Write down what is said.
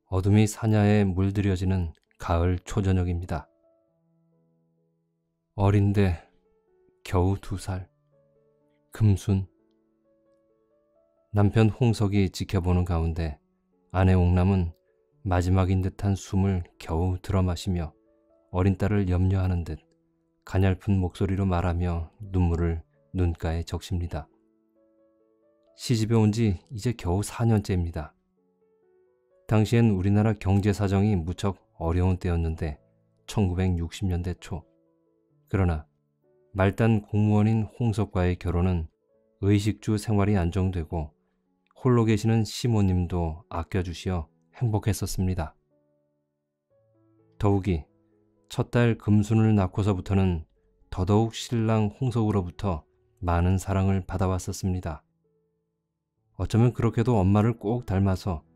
어둠이 사냐에 물들여지는 가을 초저녁입니다. 어린데 겨우 2살, 금순. 남편 홍석이 지켜보는 가운데 아내 옥남은 마지막인 듯한 숨을 겨우 들어마시며 어린 딸을 염려하는 듯 가냘픈 목소리로 말하며 눈물을 눈가에 적십니다. 시집에 온 지 이제 겨우 4년째입니다. 당시엔 우리나라 경제 사정이 무척 어려운 때였는데 1960년대 초. 그러나 말단 공무원인 홍석과의 결혼은 의식주 생활이 안정되고 홀로 계시는 시모님도 아껴주시어 행복했었습니다. 더욱이 첫 딸 금순을 낳고서부터는 더더욱 신랑 홍석으로부터 많은 사랑을 받아왔었습니다. 어쩌면 그렇게도 엄마를 꼭 닮아서